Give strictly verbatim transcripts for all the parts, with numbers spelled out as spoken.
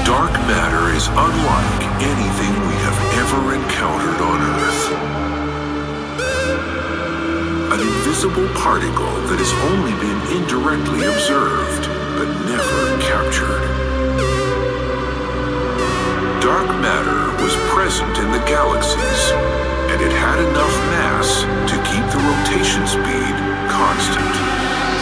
Dark matter is unlike anything we have ever encountered on Earth. An invisible particle that has only been indirectly observed, but never captured. Dark matter was present in the galaxies, and it had enough mass to keep the rotation speed constant.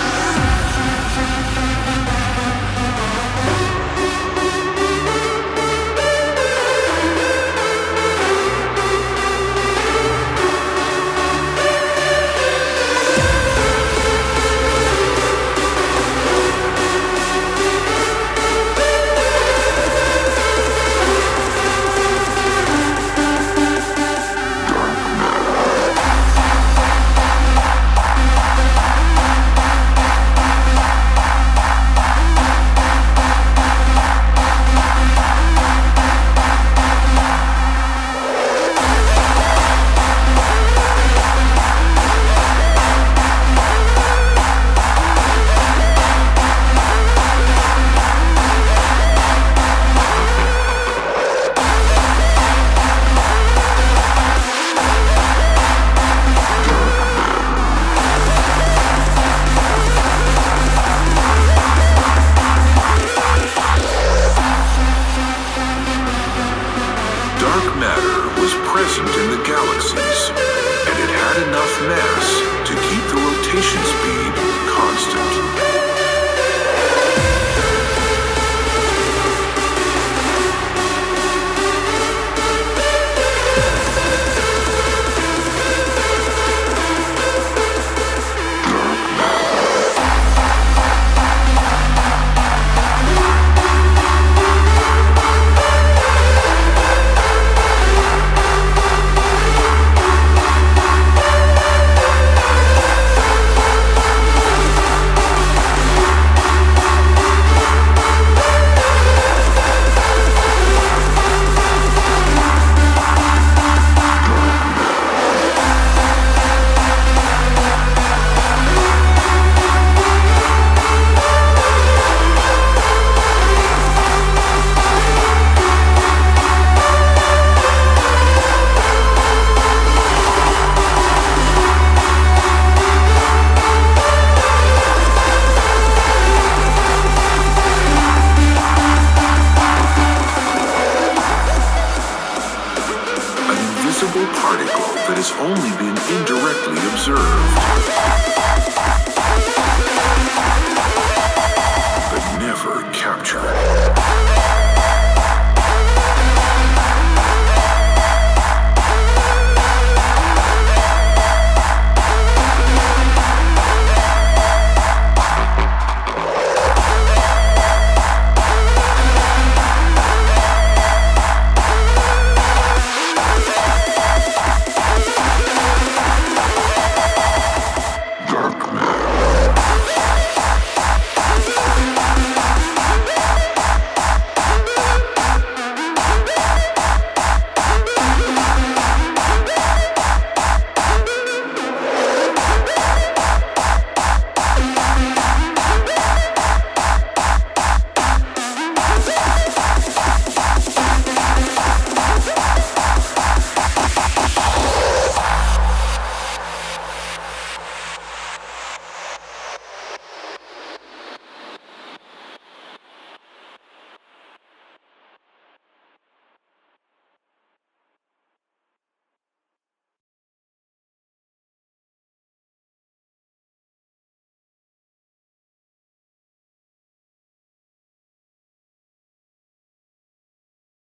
Dark matter was present in the galaxies, and it had enough mass to keep the rotation speed constant. Particle that has only been indirectly observed.